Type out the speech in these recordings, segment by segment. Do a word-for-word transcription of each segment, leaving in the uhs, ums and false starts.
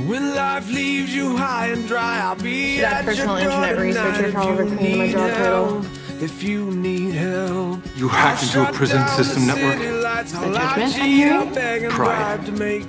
When life leaves you high and dry, I'll be That at personal your internet researcher for Oliver and Felicity, my job title. If you need help, you hacked into a prison system network. Is that judgment I'm hearing? Pride.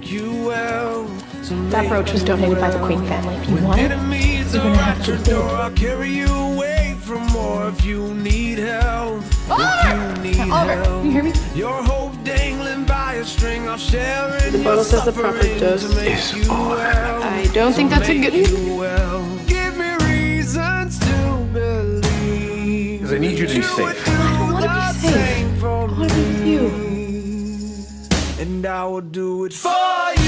That brooch was donated by the Queen family. If you want it, you're gonna have to give it. I'll carry you away from more if you need help. Oliver! If you need Oliver, help. can you hear me? Your hope dangling by a string, I'll share it. The bottle says the proper dose is Oliver. I don't think that's a good one. Give me reasons to believe. Because I need you to be safe. I don't want to be safe. I want to be with you. And I will do it for you.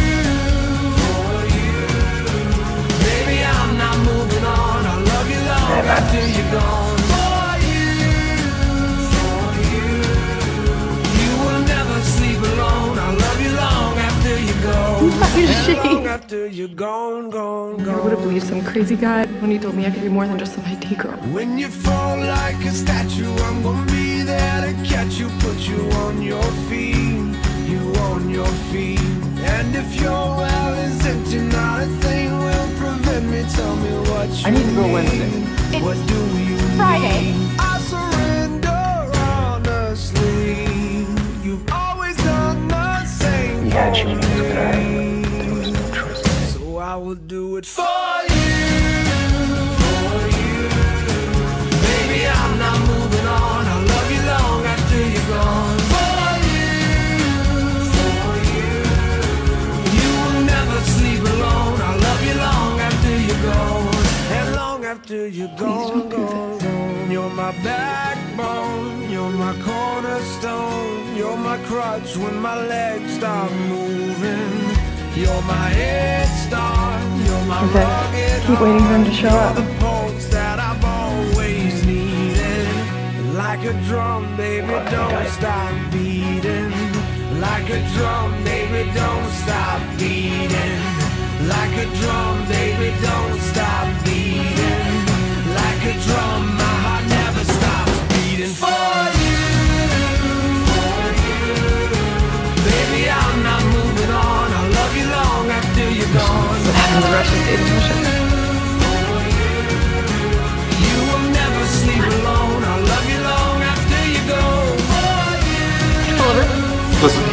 After you're gone, for you, for you, you will never sleep alone. I'll love you long after you're gone. And long after you're gone, gone, gone. I would have believed some crazy guy when he told me I could be more than just an I T girl. When you fall like a statue, I'm gonna be there to catch you, put you on your feet, you on your feet. And if your well is empty, not a thing will prevent me. Tell me what you I need to go Wednesday. It's what do you Friday. Need? I surrender honestly. You've always done the same. Yeah, she was good. There was no trust. So I will do it for you, for you. Baby, I'm not moving on. I'll love you long after you're gone. For you, for you. You will never sleep alone. I'll love you long after you're gone. And long after you're gone, gone, gone. You're my backbone, you're my cornerstone, you're my crutch when my legs stop moving. You're my head start, you're my okay. rugged Keep waiting for him to show up. the pulse that I've always needed. Like a drum, baby, don't stop beating. Like a drum, baby, don't stop beating. Like a drum, baby, don't stop beating. Like a drum, my heart never stops beating. For you, for you. Baby, I'm not moving on. I'll love you long after you're gone. What happens in Russia stays in Russia. For you, you will never sleep alone. I'll love you long after you go. For you, Oliver? Listen.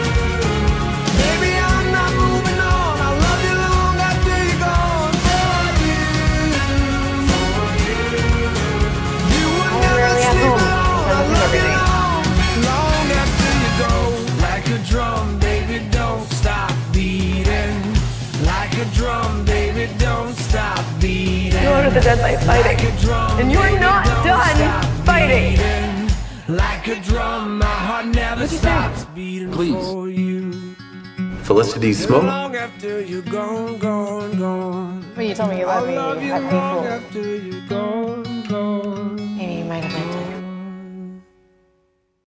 Drum, baby, don't stop beating. Like a drum, baby, don't stop beating. You ordered the dead by fighting, like drum, and you're not done fighting. Beating. Like a drum, my heart never stops beating. Please. For you. Felicity smoke? Long after you're gone, gone, gone. When you told me you loved me, I'll love you you had long me after you're gone, gone. Maybe you might have meant it.